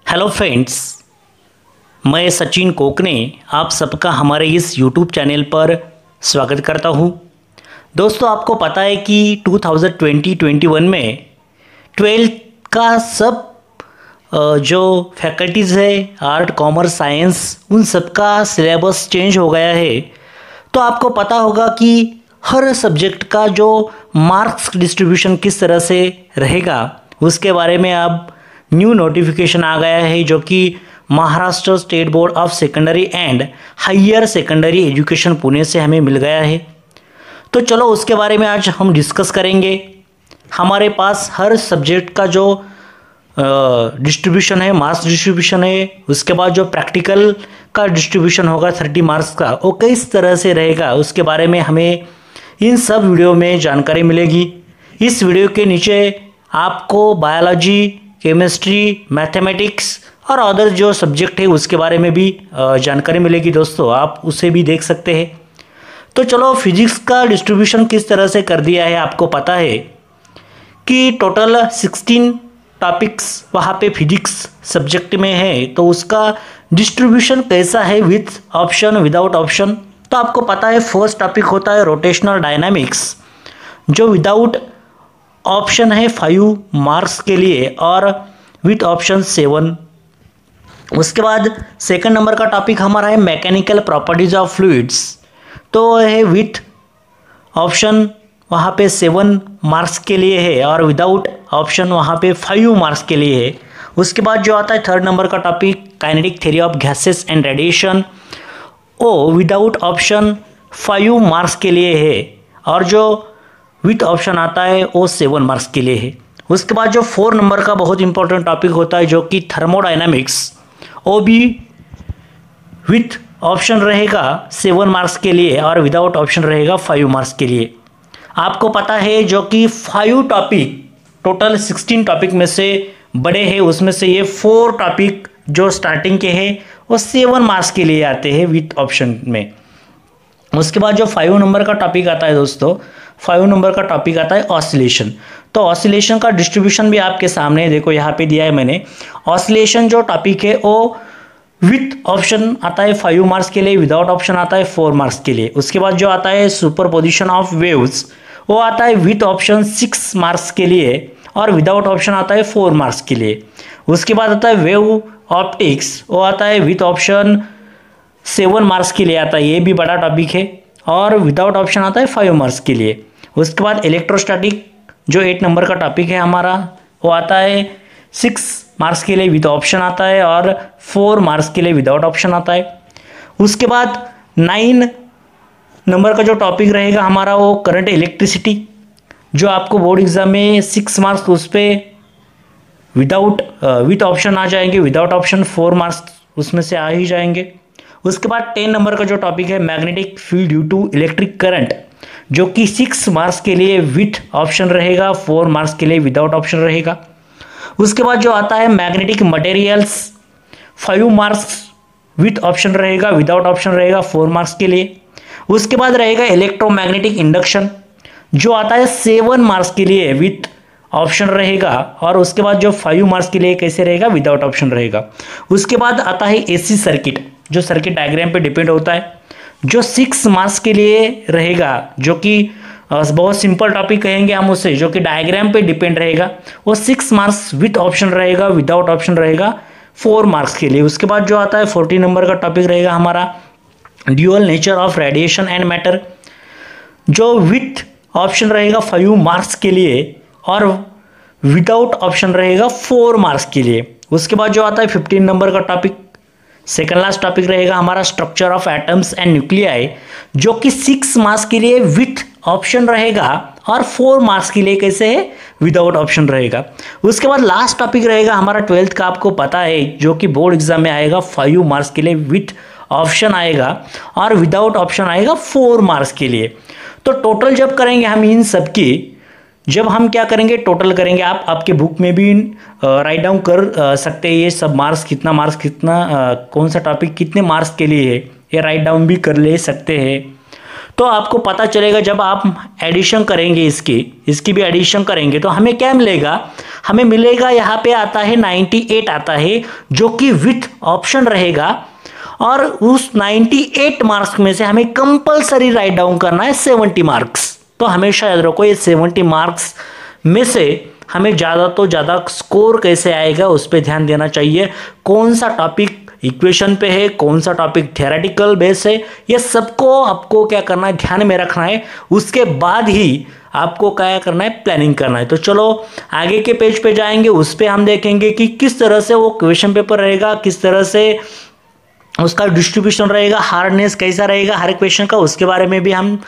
Hello friends, मैं सचिन कोकने आप सबका हमारे इस यूट्यूब चैनल पर स्वागत करता हूं। दोस्तों, आपको पता है कि 2020-21 में 12th का सब जो फैकल्टीज़ है, आर्ट, कॉमर्स, साइंस, उन सब का सिलेबस चेंज हो गया है। तो आपको पता होगा कि हर सब्जेक्ट का जो मार्क्स डिस्ट्रीब्यूशन किस तरह से रहेगा, उसके बारे में अब न्यू नोटिफिकेशन आ गया है, जो कि Maharashtra state board of secondary and higher secondary education Pune से हमें मिल गया है। तो चलो उसके बारे में आज हम डिस्कस करेंगे। हमारे पास हर सब्जेक्ट का जो डिस्ट्रीब्यूशन है, मार्क्स डिस्ट्रीब्यूशन है, उसके बाद जो प्रैक्टिकल का डिस्ट्रीब्यूशन होगा 30 मार्क्स का, वो किस तरह से रहेगा, उसके बारे में हमें इन सब वीडियो में जानकारी मिलेगी। इस वीडियो के नीचे आपको बायोलॉजी, केमिस्ट्री, मैथमेटिक्स और अदर जो सब्जेक्ट है उसके बारे में भी जानकारी मिलेगी। दोस्तों, आप उसे भी देख सकते हैं। तो चलो, फिजिक्स का डिस्ट्रीब्यूशन किस तरह से कर दिया है, आपको पता है कि टोटल 16 टॉपिक्स वहाँ पे फिजिक्स सब्जेक्ट में है। तो उसका डिस्ट्रीब्यूशन कैसा है, विथ ऑप्शन, विदाउट ऑप्शन। तो आपको पता है फर्स्ट टॉपिक होता है रोटेशनल डायनामिक्स, जो विदाउट ऑप्शन है 5 मार्क्स के लिए और विथ ऑप्शन 7। उसके बाद सेकंड नंबर का टॉपिक हमारा है मैकेनिकल प्रॉपर्टीज ऑफ फ्लूइड्स, तो है विथ ऑप्शन वहाँ पे 7 मार्क्स के लिए है और विदाउट ऑप्शन वहाँ पे 5 मार्क्स के लिए है। उसके बाद जो आता है थर्ड नंबर का topic kinetic theory of gases and radiation, वो विदाउट ऑप्शन 5 मार्क्स के लिए है और जो विथ ऑप्शन आता है वो 7 मार्क्स के लिए है। उसके बाद जो 4 नंबर का बहुत इंपॉर्टेंट टॉपिक होता है, जो कि थर्मोडायनामिक्स, वो भी विथ ऑप्शन रहेगा 7 मार्क्स के लिए और विदाउट ऑप्शन रहेगा 5 मार्क्स के लिए। आपको पता है जो कि 5 टॉपिक टोटल 16 टॉपिक में से बड़े हैं, उसमें से ये 4 टॉपिक जो स्टार्टिंग के हैं वो 7 मार्क्स के लिए आते हैं विथ ऑप्शन में। उसके बाद जो 5 नंबर का टॉपिक आता है दोस्तों, 5 नंबर का टॉपिक आता है ऑसिलेशन। तो ऑसिलेशन का डिस्ट्रीब्यूशन भी आपके सामने देखो, यहाँ पे दिया है मैंने। ऑसिलेशन जो टॉपिक है वो विथ ऑप्शन आता है 5 मार्क्स के लिए, विदाउट ऑप्शन आता है 4 मार्क्स के लिए। उसके बाद जो आता है सुपरपोजिशन ऑफ वेव्स, वो आता है विथ ऑप्शन 6 मार्क्स के लिए और विदाउट ऑप्शन आता है 4 मार्क्स के लिए। उसके बाद आता है वेव ऑप्टिक्स, वो आता है विथ ऑप्शन 7 मार्क्स के लिए आता है, ये भी बड़ा टॉपिक है और विदाउट ऑप्शन आता है 5 मार्क्स के लिए। उसके बाद इलेक्ट्रोस्टैटिक जो 8 नंबर का टॉपिक है हमारा, वो आता है 6 मार्क्स के लिए विद ऑप्शन आता है और 4 मार्क्स के लिए विदाउट ऑप्शन आता है। उसके बाद 9 नंबर का जो टॉपिक रहेगा हमारा, वो करंट इलेक्ट्रिसिटी, जो आपको बोर्ड एग्जाम में 6 मार्क्स उस पर विथ ऑप्शन आ जाएंगे, विदाउट ऑप्शन 4 मार्क्स उसमें से आ ही जाएंगे। उसके बाद 10 नंबर का जो टॉपिक है magnetic field due to electric current, जो कि 6 मार्क्स के लिए विथ ऑप्शन रहेगा, 4 मार्क्स के लिए विदाउट ऑप्शन रहेगा। उसके बाद जो आता है magnetic materials, 5 marks with option रहेगा, विदाउट ऑप्शन रहेगा 4 मार्क्स के लिए। उसके बाद रहेगा इलेक्ट्रोमैग्नेटिक इंडक्शन, जो आता है 7 मार्क्स के लिए विथ ऑप्शन रहेगा और उसके बाद जो 5 मार्क्स के लिए कैसे रहेगा, विदाउट ऑप्शन रहेगा। उसके बाद आता है एसी सर्किट, जो सर्किट डायग्राम पे डिपेंड होता है, जो 6 मार्क्स के लिए रहेगा, जो कि बहुत सिंपल टॉपिक कहेंगे हम उसे, जो कि डायग्राम पे डिपेंड रहेगा। वो 6 मार्क्स विथ ऑप्शन रहेगा, विदाउट ऑप्शन रहेगा 4 मार्क्स के लिए। उसके बाद जो आता है 40 नंबर का टॉपिक रहेगा हमारा dual nature of radiation and matter, जो विथ ऑप्शन रहेगा 5 मार्क्स के लिए और विदाउट ऑप्शन रहेगा 4 मार्क्स के लिए। उसके बाद जो आता है 15 नंबर का टॉपिक, सेकंड लास्ट टॉपिक रहेगा हमारा structure of atoms and nuclei, जो कि 6 मार्क्स के लिए विथ ऑप्शन रहेगा और 4 मार्क्स के लिए कैसे है, विदाउट ऑप्शन रहेगा। उसके बाद लास्ट टॉपिक रहेगा हमारा 12th का, आपको पता है, जो कि बोर्ड एग्जाम में आएगा 5 मार्क्स के लिए विथ ऑप्शन आएगा और विदाउट ऑप्शन आएगा 4 मार्क्स के लिए। तो टोटल जब करेंगे हम इन सब की, जब हम क्या करेंगे, टोटल करेंगे, आप आपके बुक में भी राइट डाउन कर सकते हैं ये सब मार्क्स, कितना कौन सा टॉपिक कितने मार्क्स के लिए है, ये राइट डाउन भी कर ले सकते हैं। तो आपको पता चलेगा जब आप एडिशन करेंगे इसकी भी एडिशन करेंगे तो हमें क्या मिलेगा, हमें मिलेगा यहाँ पे आता है 98 आता है, जो कि विथ ऑप्शन रहेगा। और उस 98 मार्क्स में से हमें कंपलसरी राइट डाउन करना है 70 मार्क्स। तो हमेशा याद रखो ये 70 मार्क्स में से हमें ज़्यादा तो ज़्यादा स्कोर कैसे आएगा उस पर ध्यान देना चाहिए। कौन सा टॉपिक इक्वेशन पे है, कौन सा टॉपिक थ्योरेटिकल बेस है, ये सबको आपको क्या करना है, ध्यान में रखना है। उसके बाद ही आपको क्या करना है, प्लानिंग करना है। तो चलो आगे के पेज पे जाएंगे, उस पर हम देखेंगे कि किस तरह से वो क्वेश्चन पेपर रहेगा, किस तरह से उसका डिस्ट्रीब्यूशन रहेगा, हार्डनेस कैसा रहेगा हर क्वेश्चन का, उसके बारे में भी हम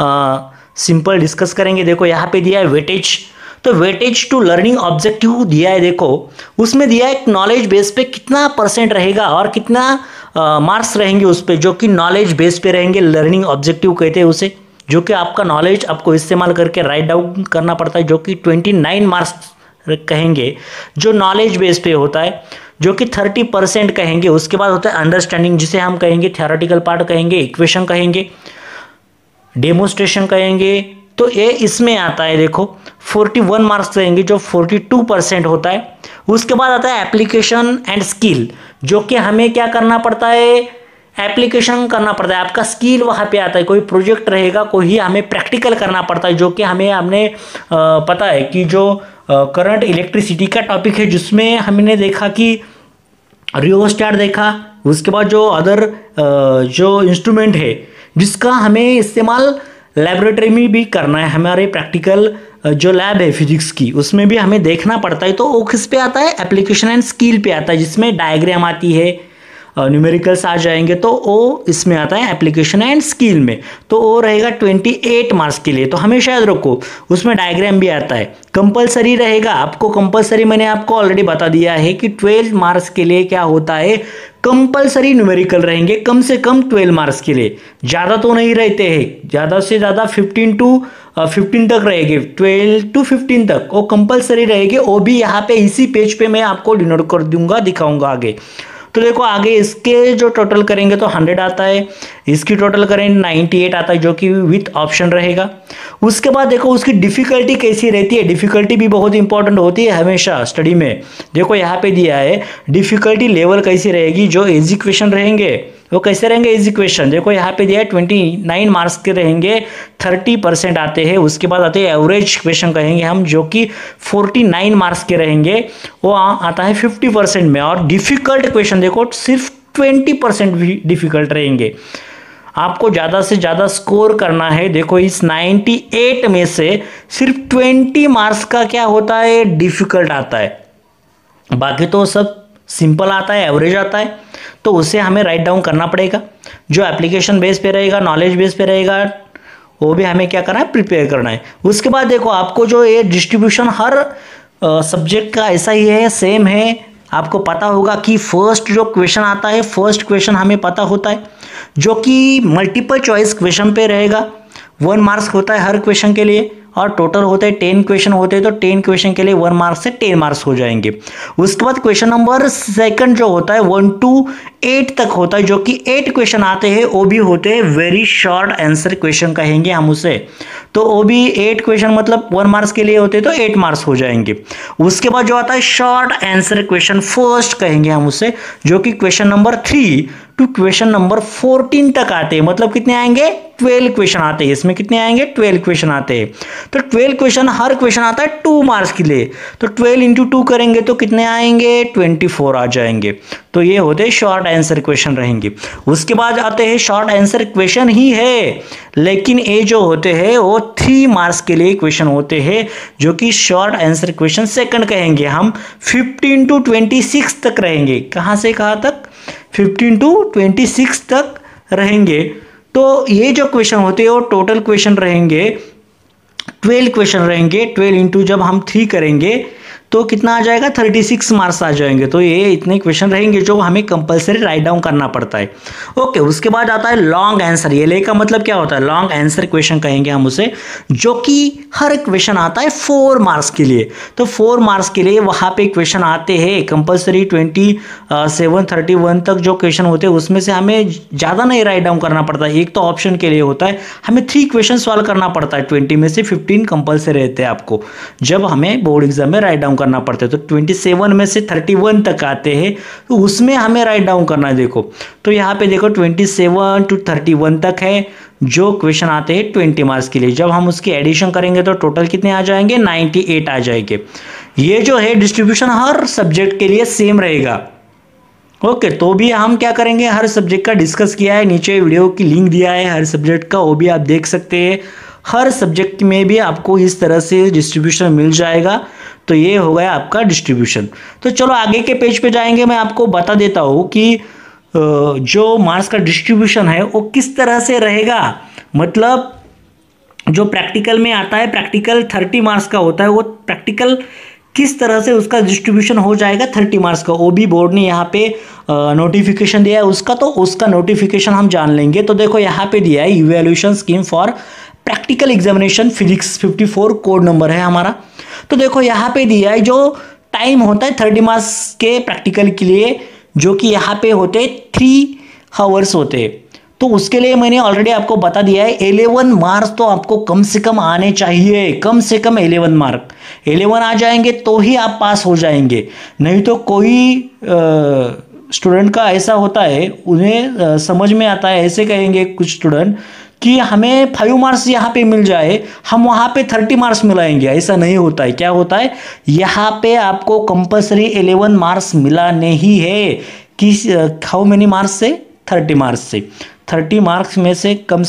सिंपल डिस्कस करेंगे। देखो यहाँ पे दिया है वेटेज, तो वेटेज टू लर्निंग ऑब्जेक्टिव दिया है। देखो उसमें दिया है नॉलेज बेस पे कितना परसेंट रहेगा और कितना मार्क्स रहेंगे उस पर, जो कि नॉलेज बेस पे रहेंगे, लर्निंग ऑब्जेक्टिव कहते हैं उसे, जो कि आपका नॉलेज आपको इस्तेमाल करके राइट डाउन करना पड़ता है, जो कि 29 मार्क्स कहेंगे जो नॉलेज बेस पे होता है, जो कि 30% कहेंगे। उसके बाद होता है अंडरस्टैंडिंग, जिसे हम कहेंगे थ्योरेटिकल पार्ट कहेंगे, इक्वेशन कहेंगे, डेमोस्ट्रेशन कहेंगे। तो ये इसमें आता है देखो 41 मार्क्स रहेंगे, जो 42% होता है। उसके बाद आता है एप्लीकेशन एंड स्किल, जो कि हमें क्या करना पड़ता है, एप्लीकेशन करना पड़ता है। आपका स्किल वहाँ पे आता है, कोई प्रोजेक्ट रहेगा, कोई हमें प्रैक्टिकल करना पड़ता है, जो कि हमने पता है कि जो करंट इलेक्ट्रिसिटी का टॉपिक है, जिसमें हमने देखा कि रियोस्टेट देखा, उसके बाद जो अदर जो इंस्ट्रूमेंट है जिसका हमें इस्तेमाल लैबोरेटरी में भी करना है, हमारे प्रैक्टिकल जो लैब है फिजिक्स की, उसमें भी हमें देखना पड़ता है। तो वो किस पे आता है, एप्लीकेशन एंड स्किल पे आता है, जिसमें डायग्राम आती है, न्यूमेरिकल्स आ जाएंगे, तो वो इसमें आता है एप्लीकेशन एंड स्किल में। तो वो रहेगा 28 मार्क्स के लिए। तो हमेशा याद रखो उसमें डायग्राम भी आता है, कंपलसरी रहेगा आपको। कंपलसरी मैंने आपको ऑलरेडी बता दिया है कि 12 मार्क्स के लिए क्या होता है, कंपलसरी न्यूमेरिकल रहेंगे कम से कम 12 मार्क्स के लिए, ज़्यादा तो नहीं रहते हैं, ज़्यादा से ज़्यादा 15 तक रहेंगे, 12 to 15 तक वो कंपलसरी रहेंगे। वो भी यहाँ पे इसी पेज पे मैं आपको डिनोट कर दूंगा, दिखाऊंगा आगे। तो देखो आगे इसके जो टोटल करेंगे तो 100 आता है, इसकी टोटल करेंगे 98 आता है, जो कि विथ ऑप्शन रहेगा। उसके बाद देखो उसकी डिफिकल्टी कैसी रहती है, डिफिकल्टी भी बहुत इंपॉर्टेंट होती है हमेशा स्टडी में। देखो यहाँ पे दिया है डिफिकल्टी लेवल कैसी रहेगी, जो इजी क्वेश्चन रहेंगे वो कैसे रहेंगे, इजी क्वेश्चन। देखो यहाँ पे दिया है 29 मार्क्स के रहेंगे, 30% आते हैं। उसके बाद आते हैं एवरेज क्वेश्चन कहेंगे हम, जो कि 49 मार्क्स के रहेंगे, वो आता है 50% में। और डिफिकल्ट क्वेश्चन देखो सिर्फ 20% भी डिफिकल्ट रहेंगे। आपको ज़्यादा से ज़्यादा स्कोर करना है। देखो इस 98 में से सिर्फ 20 मार्क्स का क्या होता है, डिफिकल्ट आता है, बाकी तो सब सिंपल आता है, एवरेज आता है। तो उसे हमें राइट डाउन करना पड़ेगा। जो एप्लीकेशन बेस पे रहेगा, नॉलेज बेस पे रहेगा, वो भी हमें क्या करना है, प्रिपेयर करना है। उसके बाद देखो आपको जो ये डिस्ट्रीब्यूशन हर सब्जेक्ट का ऐसा ही है, सेम है। आपको पता होगा कि फर्स्ट जो क्वेश्चन आता है, फर्स्ट क्वेश्चन हमें पता होता है, जो कि मल्टीपल चॉइस क्वेश्चन पे रहेगा। 1 मार्क्स होता है हर क्वेश्चन के लिए, और टोटल होते हैं 10 क्वेश्चन होते हैं, तो 10 क्वेश्चन के लिए 1 मार्क्स से 10 मार्क्स हो जाएंगे। उसके बाद क्वेश्चन नंबर सेकंड जो होता है 1 to 8 तक होता है, जो कि 8 क्वेश्चन आते हैं, वो भी होते हैं वेरी शॉर्ट आंसर क्वेश्चन कहेंगे हम उसे। तो वो भी 8 क्वेश्चन मतलब 1 मार्क्स के लिए होते हैं, तो 8 मार्क्स हो जाएंगे। उसके बाद जो आता है शॉर्ट आंसर क्वेश्चन फर्स्ट कहेंगे हम उसे, जो कि question number 3 to question number 14 तक आते हैं। मतलब कितने आएंगे, 12 क्वेश्चन आते हैं। इसमें कितने आएंगे, 12 क्वेश्चन आते हैं। तो 12 क्वेश्चन, हर क्वेश्चन आता है 2 मार्क्स के लिए, तो 12 into 2 करेंगे तो कितने आएंगे, 24 आ जाएंगे। तो ये होते हैं शॉर्ट आंसर क्वेश्चन रहेंगे। उसके बाद आते हैं शॉर्ट आंसर क्वेश्चन ही है, लेकिन ये जो होते हैं वो 3 मार्क्स के लिए क्वेश्चन होते हैं, जो कि शॉर्ट आंसर क्वेश्चन सेकंड कहेंगे हम। 15 to 26 तक रहेंगे। कहाँ से कहाँ तक, 15 to 26 तक रहेंगे। तो ये जो क्वेश्चन होते हैं वो टोटल क्वेश्चन रहेंगे 12 क्वेश्चन रहेंगे। 12 into जब हम 3 करेंगे तो कितना आ जाएगा 36 मार्क्स आ जाएंगे। तो ये इतने क्वेश्चन रहेंगे जो हमें कंपलसरी राइट डाउन करना पड़ता है। ओके, उसके बाद आता है लॉन्ग आंसर। ये ले का मतलब क्या होता है, लॉन्ग आंसर क्वेश्चन कहेंगे हम उसे, जो कि हर क्वेश्चन आता है 4 मार्क्स के लिए। तो 4 मार्क्स के लिए वहाँ पे क्वेश्चन आते हैं कंपलसरी 27 31 तक जो क्वेश्चन होते हैं उसमें से हमें ज़्यादा नहीं राइट डाउन करना पड़ता है। एक तो ऑप्शन के लिए होता है, हमें 3 क्वेश्चन सॉल्व करना पड़ता है। 20 में से 15 कंपलसरी रहते हैं आपको जब हमें बोर्ड एग्जाम में राइट डाउन करना पड़ता है। तो 27 में से 31 तक आते हैं तो उसमें हमें राइट डाउन करना है। देखो तो यहाँ पे देखो 27 to 31 तक है जो क्वेश्चन आते हैं 20 मार्क्स के लिए। जब हम उसकी एडिशन करेंगे तो टोटल कितने आ जाएंगे, 98 आ जाएंगे। ये जो है डिस्ट्रीब्यूशन हर सब्जेक्ट के लिए सेम रहेगा। ओके, तो भी हम क्या करेंगे, हर सब्जेक्ट का डिस्कस किया है, नीचे वीडियो की लिंक दिया है हर सब्जेक्ट का, वो भी आप देख सकते हैं। हर सब्जेक्ट में भी आपको इस तरह से डिस्ट्रीब्यूशन मिल जाएगा। तो ये हो गया आपका डिस्ट्रीब्यूशन। तो चलो आगे के पेज पे जाएंगे, मैं आपको बता देता हूँ कि जो मार्क्स का डिस्ट्रीब्यूशन है वो किस तरह से रहेगा। मतलब जो प्रैक्टिकल में आता है, प्रैक्टिकल 30 मार्क्स का होता है, वो प्रैक्टिकल किस तरह से उसका डिस्ट्रीब्यूशन हो जाएगा 30 मार्क्स का, वो भी बोर्ड ने यहाँ पे नोटिफिकेशन दिया है उसका। तो उसका नोटिफिकेशन हम जान लेंगे। तो देखो यहाँ पे दिया है evaluation scheme for practical examination physics 54 code number है हमारा। तो देखो यहाँ पे दिया है जो टाइम होता है 30 मार्क्स के प्रैक्टिकल के लिए, जो कि यहाँ पे होते 3 आवर्स होते हैं। तो उसके लिए मैंने ऑलरेडी आपको बता दिया है 11 मार्क्स तो आपको कम से कम आने चाहिए, कम से कम 11 मार्क। 11 आ जाएंगे तो ही आप पास हो जाएंगे। नहीं तो कोई स्टूडेंट का ऐसा होता है, उन्हें समझ में आता है, ऐसे कहेंगे कुछ स्टूडेंट कि हमें 5 मार्क्स यहाँ पे मिल जाए, हम वहाँ पे 30 मार्क्स मिलाएंगे। ऐसा नहीं होता है। क्या होता है, यहाँ पे आपको कंपलसरी 11 मार्क्स मिलाने ही है। किस हाउ मेनी मार्क्स से, 30 मार्क्स से। 30 मार्क्स में से कम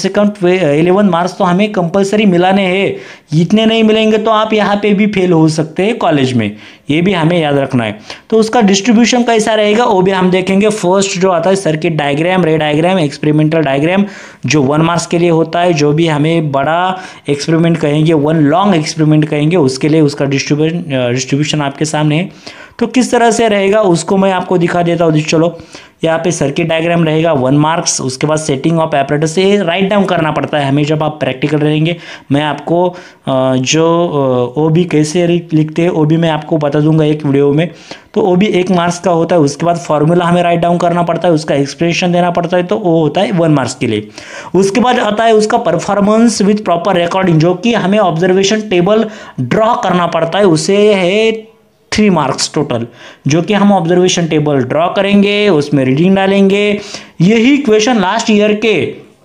11 मार्क्स तो हमें कंपलसरी मिलाने हैं। इतने नहीं मिलेंगे तो आप यहाँ पे भी फेल हो सकते हैं कॉलेज में, ये भी हमें याद रखना है। तो उसका डिस्ट्रीब्यूशन कैसा रहेगा वो भी हम देखेंगे। फर्स्ट जो आता है circuit diagram, ray diagram, experimental diagram, जो 1 मार्क्स के लिए होता है। जो भी हमें बड़ा एक्सपेरिमेंट कहेंगे, 1 लॉन्ग एक्सपेरिमेंट कहेंगे, उसके लिए उसका डिस्ट्रीब्यूशन आपके सामने है। तो किस तरह से रहेगा उसको मैं आपको दिखा देता हूँ। चलो यहाँ पे सर्किट डायग्राम रहेगा 1 मार्क्स। उसके बाद सेटिंग ऑफ एपरेटस से राइट डाउन करना पड़ता है हमें जब आप प्रैक्टिकल रहेंगे। मैं आपको जो वो भी कैसे लिखते हैं वो भी मैं आपको बता दूंगा एक वीडियो में। तो वो भी 1 मार्क्स का होता है। उसके बाद फॉर्मूला हमें राइट डाउन करना पड़ता है, उसका एक्सप्लेनेशन देना पड़ता है, तो वो होता है 1 मार्क्स के लिए। उसके बाद आता है उसका परफॉर्मेंस विथ प्रॉपर रिकॉर्डिंग, जो कि हमें ऑब्जर्वेशन टेबल ड्रॉ करना पड़ता है, उसे है 3 मार्क्स टोटल, जो कि हम ऑब्जर्वेशन टेबल ड्रॉ करेंगे, उसमें रीडिंग डालेंगे। यही क्वेश्चन लास्ट ईयर के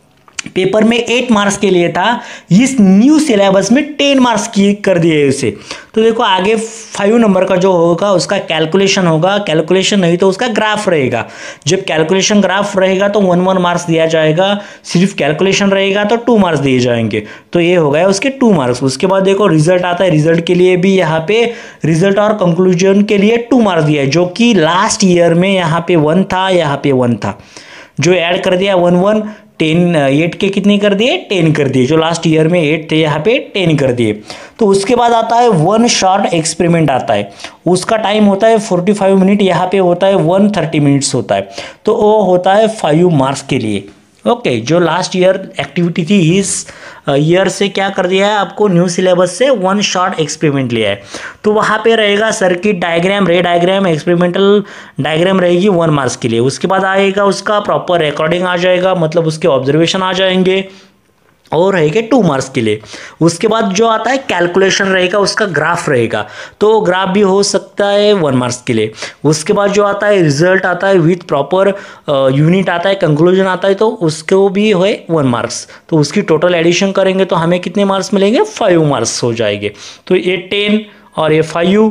पेपर में 8 मार्क्स के लिए था, इस न्यू सिलेबस में 10 मार्क्स की कर दिए उसे। तो देखो आगे 5 नंबर का जो होगा उसका कैलकुलेशन होगा, कैलकुलेशन नहीं तो उसका ग्राफ रहेगा। जब कैलकुलेशन ग्राफ रहेगा तो 1 मार्क्स दिया जाएगा, सिर्फ कैलकुलेशन रहेगा तो 2 मार्क्स दिए जाएंगे। तो ये हो गया उसके 2 मार्क्स। उसके बाद देखो रिजल्ट आता है, रिजल्ट के लिए भी यहाँ पे रिजल्ट और कंक्लूजन के लिए 2 मार्क्स दिया है, जो कि लास्ट ईयर में यहाँ पे 1 था, यहाँ पे 1 था, जो ऐड कर दिया 1 1 10 8 के कितने कर दिए, 10 कर दिए। जो लास्ट ईयर में 8 थे यहाँ पे 10 कर दिए। तो उसके बाद आता है 1 शॉर्ट एक्सपेरिमेंट आता है, उसका टाइम होता है 45 मिनट, यहाँ पे होता है 130 मिनट्स होता है। तो वो होता है 5 मार्क्स के लिए। ओके, जो लास्ट ईयर एक्टिविटी थी इस ईयर से क्या कर दिया है आपको, न्यू सिलेबस से 1 शॉर्ट एक्सपेरिमेंट लिया है। तो वहाँ पे रहेगा circuit diagram, ray diagram, experimental diagram रहेगी 1 मार्क्स के लिए। उसके बाद आएगा उसका प्रॉपर रिकॉर्डिंग आ जाएगा, मतलब उसके ऑब्जर्वेशन आ जाएंगे, और रहेगा 2 मार्क्स के लिए। उसके बाद जो आता है कैलकुलेशन रहेगा, उसका ग्राफ रहेगा, तो ग्राफ भी हो सकता है 1 मार्क्स के लिए। उसके बाद जो आता है रिजल्ट आता है विथ प्रॉपर यूनिट आता है, कंक्लूजन आता है, तो उसको भी है 1 मार्क्स। तो उसकी टोटल एडिशन करेंगे तो हमें कितने मार्क्स मिलेंगे, 5 मार्क्स हो जाएंगे। तो ये 10 और ये 5।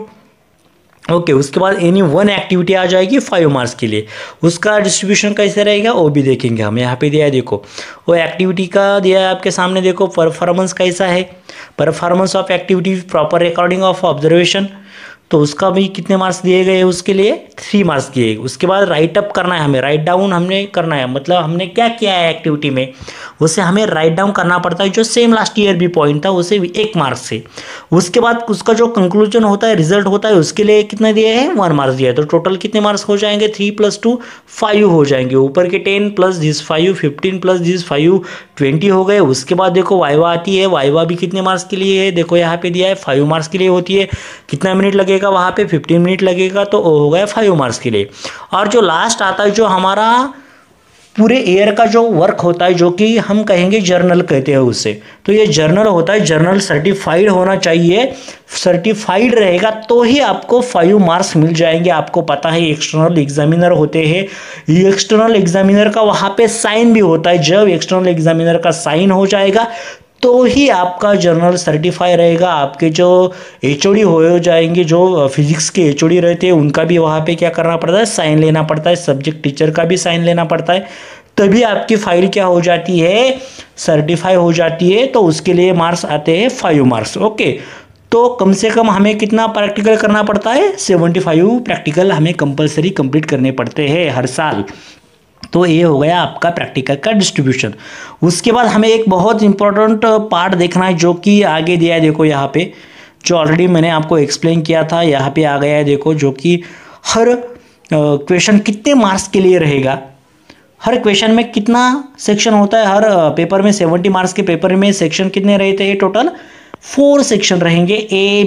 ओके, उसके बाद एनी 1 एक्टिविटी आ जाएगी 5 मार्क्स के लिए। उसका डिस्ट्रीब्यूशन कैसे रहेगा वो भी देखेंगे हम। यहाँ पे दिया है देखो, वो एक्टिविटी का दिया है आपके सामने। देखो परफॉर्मेंस कैसा है, performance of activity proper recording of observation, तो उसका भी कितने मार्क्स दिए गए, उसके लिए 3 मार्क्स दिए। उसके बाद राइट अप करना है हमें, राइट डाउन हमने करना है, मतलब हमने क्या किया है एक्टिविटी में उसे हमें राइट डाउन करना पड़ता है, जो सेम लास्ट ईयर भी पॉइंट था उसे 1 मार्क्स से। उसके बाद उसका जो कंक्लूजन होता है, रिजल्ट होता है, उसके लिए कितना दिया है, 1 मार्क्स दिया है। तो टोटल कितने मार्क्स हो जाएंगे, 3 + 2 5 हो जाएंगे। ऊपर के 10 + दिस 5 15 + दिस 5 20 हो गए। उसके बाद देखो वाइवा आती है, वाइवा भी कितने मार्क्स के लिए है, देखो यहाँ पे दिया है 5 मार्क्स के लिए होती है। कितना मिनट लगेगा वहाँ पे, 15 मिनट लगेगा, तो वो हो गया 5 मार्क्स के लिए। और जो लास्ट आता है, जो हमारा पूरे ईयर का जो वर्क होता है, जो कि हम कहेंगे जर्नल कहते हैं उसे, तो ये जर्नल होता है। जर्नल सर्टिफाइड होना चाहिए, सर्टिफाइड रहेगा तो ही आपको 5 मार्क्स मिल जाएंगे। आपको पता है एक्सटर्नल एग्जामिनर होते हैं, एक्सटर्नल एग्जामिनर का वहाँ पे साइन भी होता है। जब एक्सटर्नल एग्जामिनर का साइन हो जाएगा तो ही आपका जर्नल सर्टिफाई रहेगा। आपके जो एचओडी हो जाएंगे, जो फिजिक्स के एचओडी रहते हैं, उनका भी वहाँ पे क्या करना पड़ता है, साइन लेना पड़ता है। सब्जेक्ट टीचर का भी साइन लेना पड़ता है, तभी आपकी फाइल क्या हो जाती है, सर्टिफाई हो जाती है। तो उसके लिए मार्क्स आते हैं 5 मार्क्स। ओके, तो कम से कम हमें कितना प्रैक्टिकल करना पड़ता है, 75 प्रैक्टिकल हमें कंपलसरी कंप्लीट करने पड़ते हैं हर साल। तो ये हो गया आपका प्रैक्टिकल का डिस्ट्रीब्यूशन। उसके बाद हमें एक बहुत इंपॉर्टेंट पार्ट देखना है, जो कि आगे दिया है, देखो यहाँ पे, जो ऑलरेडी मैंने आपको एक्सप्लेन किया था, यहाँ पे आ गया है देखो, जो कि हर क्वेश्चन कितने मार्क्स के लिए रहेगा, हर क्वेश्चन में कितना सेक्शन होता है। हर पेपर में 70 मार्क्स के पेपर में सेक्शन कितने रहते हैं, टोटल 4 सेक्शन रहेंगे,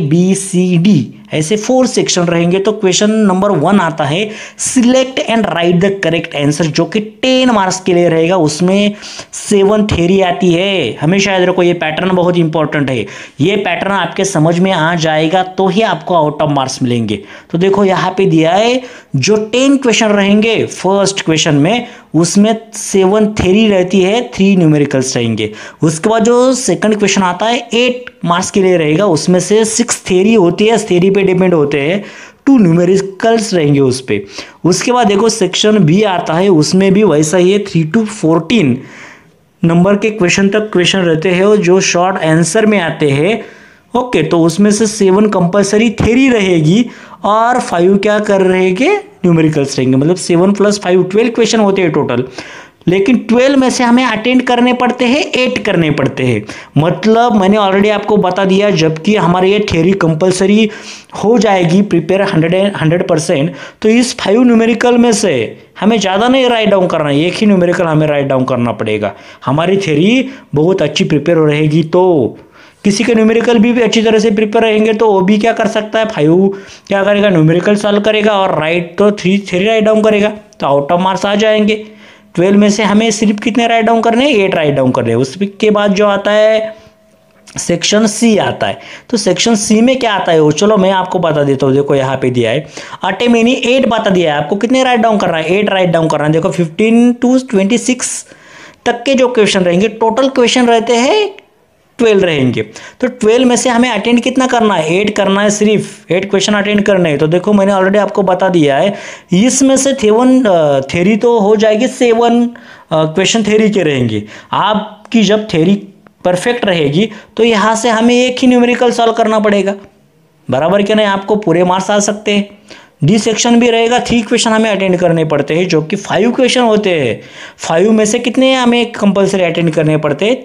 ABCD ऐसे 4 सेक्शन रहेंगे। तो क्वेश्चन नंबर 1 आता है, select and write the correct answer, जो कि 10 मार्क्स के लिए रहेगा। उसमें 7 थ्योरी आती है। हमेशा याद रखो, ये पैटर्न बहुत इंपॉर्टेंट है। ये पैटर्न आपके समझ में आ जाएगा तो ही आपको आउट ऑफ मार्क्स मिलेंगे। तो देखो यहाँ पे दिया है, जो 10 क्वेश्चन रहेंगे फर्स्ट क्वेश्चन में, उसमें 7 थ्योरी रहती है, 3 न्यूमेरिकल्स रहेंगे। उसके बाद जो सेकंड क्वेश्चन आता है 8 मार्क्स के लिए रहेगा, उसमें से 6 थ्योरी होती है, थ्योरी पे डिपेंड होते हैं, 2 न्यूमेरिकल्स रहेंगे उस पे। उसके बाद देखो सेक्शन बी आता है, उसमें भी वैसा ही है, 3 to 14 नंबर के क्वेश्चन तक क्वेश्चन रहते हैं, जो शॉर्ट आंसर में आते हैं। ओके, तो उसमें से 7 कंपलसरी थ्योरी रहेगी और 5 क्या कर रहेंगे, न्यूमेरिकल्स रहेंगे। मतलब 7 + 5 12 क्वेश्चन होते हैं टोटल, लेकिन 12 में से हमें अटेंड करने पड़ते हैं, 8 करने पड़ते हैं। मतलब मैंने ऑलरेडी आपको बता दिया, जबकि हमारे ये थ्योरी कंपलसरी हो जाएगी प्रिपेयर 100%, तो इस 5 न्यूमेरिकल में से हमें ज़्यादा नहीं राइट डाउन करना है, एक ही न्यूमेरिकल हमें राइट डाउन करना पड़ेगा। हमारी थ्योरी बहुत अच्छी प्रिपेयर हो रहेगी। तो किसी के न्यूमेरिकल भी अच्छी तरह से प्रिपेयर रहेंगे, तो वो भी क्या कर सकता है, 5 क्या करेगा, न्यूमेरिकल सॉल्व करेगा और राइट तो 3 थ्योरी राइट डाउन करेगा, तो आउट ऑफ मार्क्स आ जाएंगे। 12 में से हमें सिर्फ कितने राइट डाउन करने हैं, 8 राइट डाउन करने हैं। उसके बाद जो आता है सेक्शन सी आता है। तो सेक्शन सी में क्या आता है वो चलो मैं आपको बता देता हूँ। देखो यहाँ पे दिया है अटे मैंने 8 बता दिया है आपको, कितने राइट डाउन करना है, 8 राइट डाउन करना है। देखो 15 to 26 तक के जो क्वेश्चन रहेंगे, टोटल क्वेश्चन रहते हैं 12 रहेंगे। तो 12 में से हमें अटेंड कितना करना है, 8 करना है, सिर्फ 8 क्वेश्चन अटेंड करने हैं। तो देखो मैंने ऑलरेडी आपको बता दिया है, इसमें से 7 थ्योरी तो हो जाएगी, 7 क्वेश्चन थ्योरी के रहेंगे। आपकी जब थ्योरी परफेक्ट रहेगी तो यहाँ से हमें एक ही न्यूमेरिकल सॉल्व करना पड़ेगा, बराबर क्या नहीं, आपको पूरे मार्क्स आ सकते हैं। डी सेक्शन भी रहेगा, 3 क्वेश्चन हमें अटेंड करने पड़ते हैं, जो कि 5 क्वेश्चन होते हैं। 5 में से कितने हमें कंपलसरी अटेंड करने पड़ते हैं,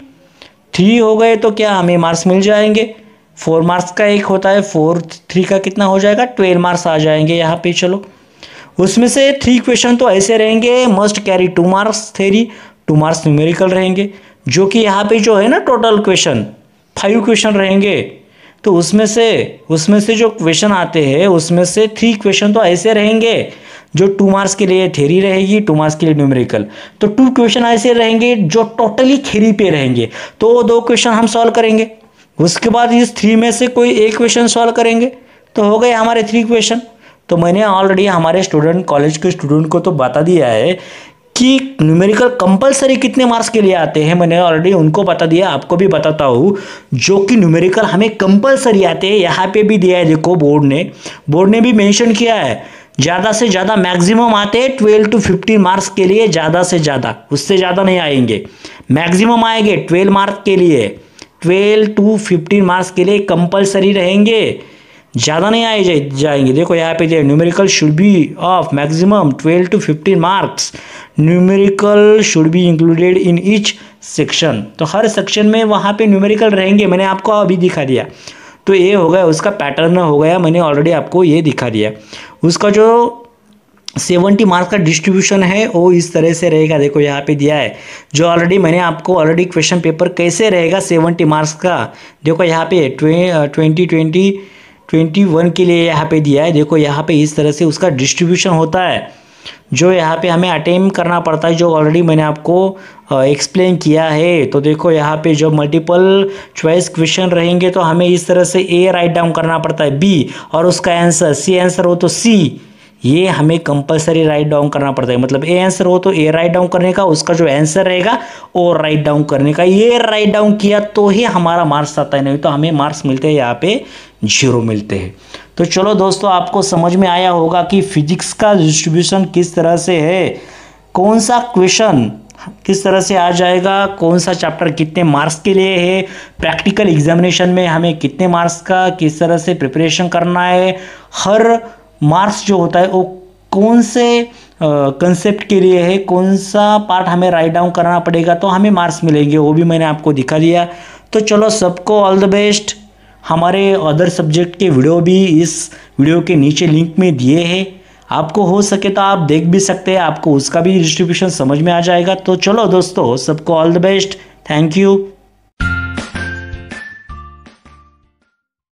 3 हो गए तो क्या हमें मार्क्स मिल जाएंगे। 4 मार्क्स का एक होता है, 3 का कितना हो जाएगा, 12 मार्क्स आ जाएंगे यहाँ पे। चलो उसमें से 3 क्वेश्चन तो ऐसे रहेंगे, must carry 2 marks theory, 2 marks numerical रहेंगे, जो कि यहाँ पे जो है ना टोटल क्वेश्चन 5 क्वेश्चन रहेंगे। तो उसमें से जो क्वेश्चन आते हैं उसमें से 3 क्वेश्चन तो ऐसे रहेंगे जो 2 मार्क्स के लिए थ्योरी रहेगी, 2 मार्क्स के लिए न्यूमेरिकल। तो 2 क्वेश्चन ऐसे रहेंगे जो टोटली थ्योरी पे रहेंगे, तो 2 क्वेश्चन हम सॉल्व करेंगे। उसके बाद इस 3 में से कोई एक क्वेश्चन सॉल्व करेंगे, तो हो गए हमारे 3 क्वेश्चन। तो मैंने ऑलरेडी हमारे स्टूडेंट, कॉलेज के स्टूडेंट को तो बता दिया है कि न्यूमेरिकल कंपलसरी कितने मार्क्स के लिए आते हैं, मैंने ऑलरेडी उनको बता दिया, आपको भी बताता हूँ। जो कि न्यूमेरिकल हमें कंपलसरी आते हैं, यहाँ पे भी दिया है देखो, बोर्ड ने भी मेंशन किया है, ज़्यादा से ज़्यादा मैक्सिमम आते हैं 12 to 15 मार्क्स के लिए, ज़्यादा से ज़्यादा, उससे ज़्यादा नहीं आएंगे। मैक्सिमम आएंगे 12 मार्क्स के लिए, 12 to 15 मार्क्स के लिए कंपलसरी रहेंगे, ज़्यादा नहीं आए जाएंगे। देखो यहाँ पे numerical should be of maximum 12 to 15 marks, numerical should be included in each section. तो हर सेक्शन में वहाँ पे न्यूमेरिकल रहेंगे, मैंने आपको अभी दिखा दिया। तो ये हो गया उसका पैटर्न हो गया, मैंने ऑलरेडी आपको ये दिखा दिया। उसका जो 70 मार्क्स का डिस्ट्रीब्यूशन है वो इस तरह से रहेगा, देखो यहाँ पे दिया है, जो ऑलरेडी मैंने आपको ऑलरेडी क्वेश्चन पेपर कैसे रहेगा 70 मार्क्स का, देखो यहाँ पे 2021 के लिए यहाँ पे दिया है। देखो यहाँ पे इस तरह से उसका डिस्ट्रीब्यूशन होता है, जो यहाँ पे हमें अटेम्प्ट करना पड़ता है, जो ऑलरेडी मैंने आपको एक्सप्लेन किया है। तो देखो यहाँ पे जो मल्टीपल चॉइस क्वेश्चन रहेंगे तो हमें इस तरह से ए राइट डाउन करना पड़ता है, बी और उसका आंसर, सी आंसर हो तो सी, ये हमें कंपलसरी राइट डाउन करना पड़ता है। मतलब ए आंसर हो तो ए राइट डाउन करने का, उसका जो आंसर रहेगा वो राइट डाउन करने का। ये राइट डाउन किया तो ही हमारा मार्क्स आता है, नहीं तो हमें मार्क्स मिलते हैं यहाँ पे 0 मिलते हैं। तो चलो दोस्तों, आपको समझ में आया होगा कि फिजिक्स का डिस्ट्रीब्यूशन किस तरह से है, कौन सा क्वेश्चन किस तरह से आ जाएगा, कौन सा चैप्टर कितने मार्क्स के लिए है, प्रैक्टिकल एग्जामिनेशन में हमें कितने मार्क्स का किस तरह से प्रिपरेशन करना है, हर मार्क्स जो होता है वो कौन से कंसेप्ट के लिए है, कौन सा पार्ट हमें राइट डाउन करना पड़ेगा तो हमें मार्क्स मिलेंगे, वो भी मैंने आपको दिखा दिया। तो चलो, सबको ऑल द बेस्ट। हमारे अदर सब्जेक्ट के वीडियो भी इस वीडियो के नीचे लिंक में दिए हैं, आपको हो सके तो आप देख भी सकते हैं, आपको उसका भी डिस्ट्रीब्यूशन समझ में आ जाएगा। तो चलो दोस्तों, सबको all the best, thank you.